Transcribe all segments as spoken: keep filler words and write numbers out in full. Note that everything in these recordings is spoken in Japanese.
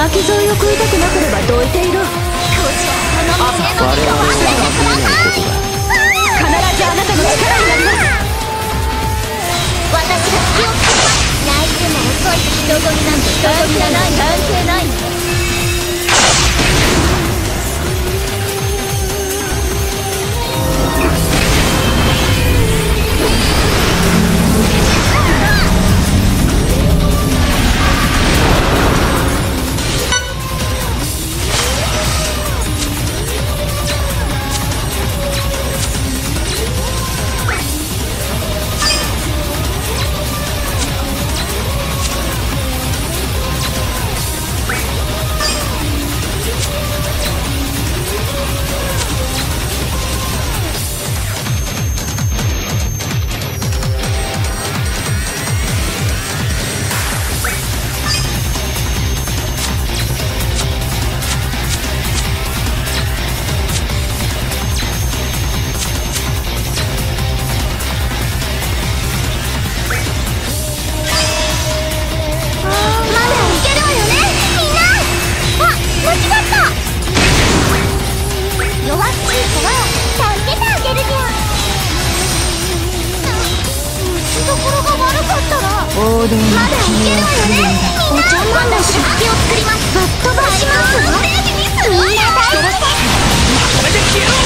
巻き添えを食いたくなければどいていろ。我々は忘れないことだ。必ずあなたの力になります。 私が気をつけます。泣いても遅い。人混みなんて人混みがない。関係ない。 まだいけるわよね。 お茶碗の出費を作ります。ぶっ飛ばします。ステージミス。みんな大丈夫。これで消えろ。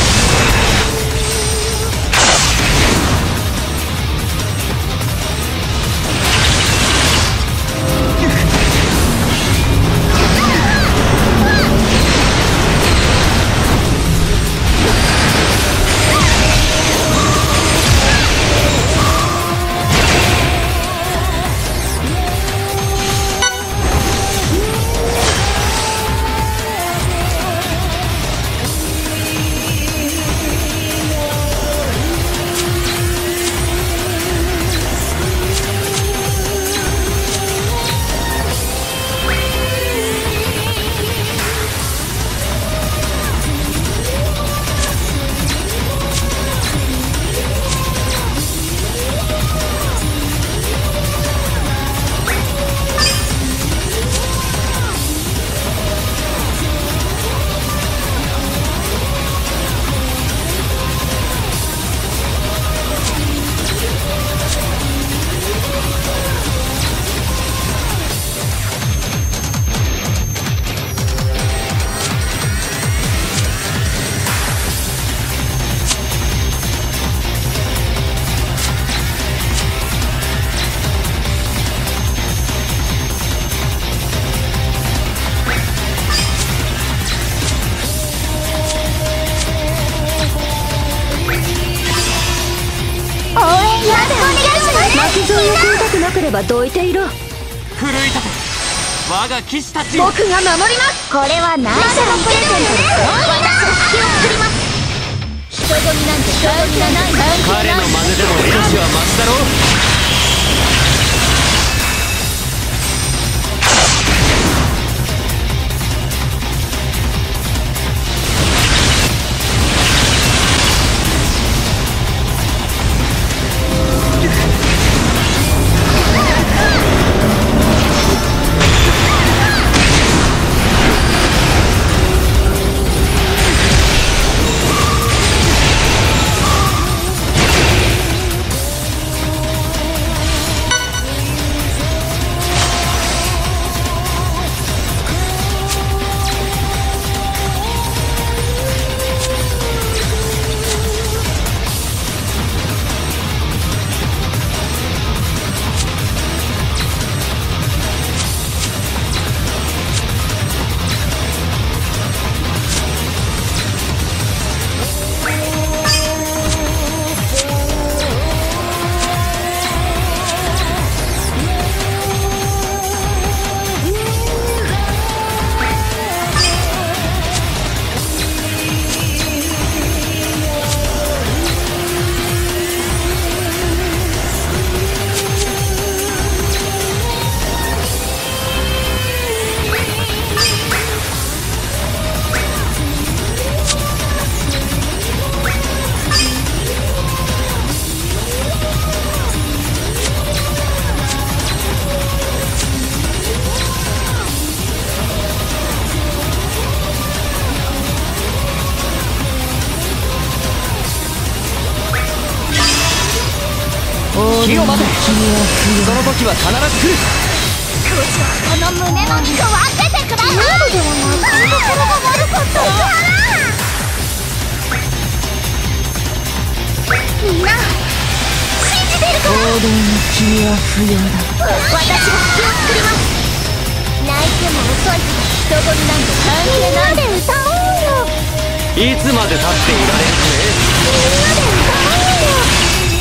巻き添えを食いたくなければどいていろ。 奮い立て我が騎士たち。 僕が守ります。 これは内緒のプレゼントですよ。私が隙を作ります。人混みなんて人混みがない。 彼の真似でも少しはマシだろう。 時を待て。その時は必ず来る。 少しはこの胸の肉を分けてください。今のではなかなか心が悪かったからみんな信じてるから。 行動に君は不要だ。 私が隙を作ります。泣いても遅いから人混みなんて関係ない。みんなで歌おうよ。 いつまで経っていられるかね。 みんなで歌おうよ。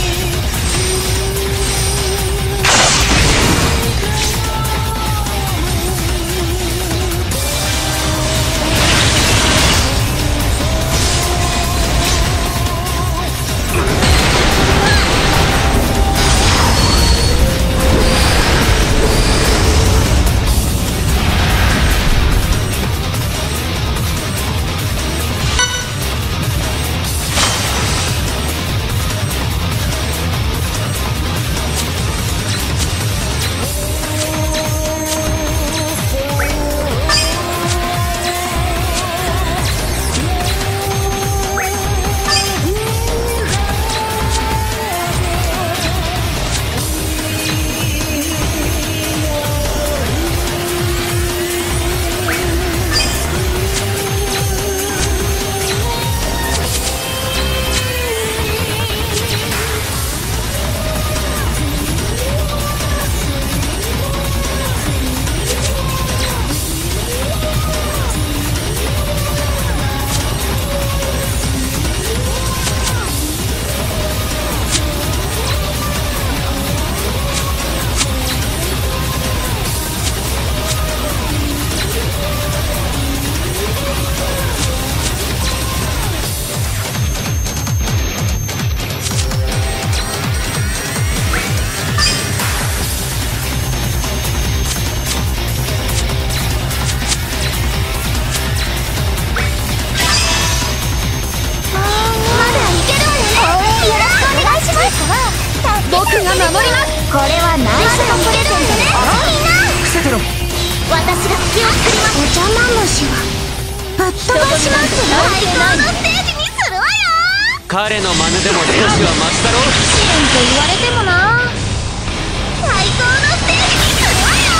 僕が守ります。これは内緒のプレゼントですよ。みんな伏せてろ。 私が隙を作ります。お邪魔虫はぶっ飛ばしますよ。最高のステージにするわよ。 彼の真似でも少しはマシだろ。 支援と言われてもな。最高のステージにするわよ。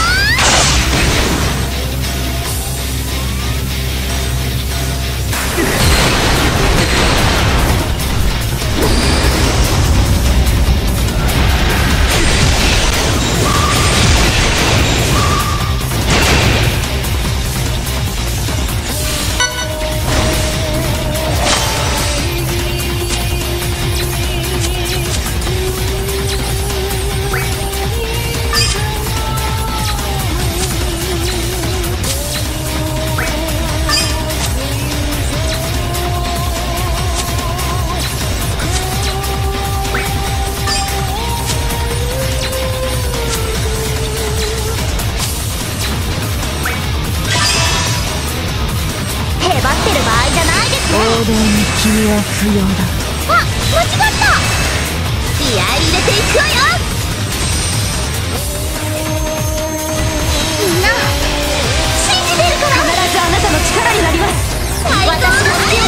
行動に君は不要だ。 あ、間違った気合い入れていくわよ。みんな信じてるから。 必ずあなたの力になります。 私が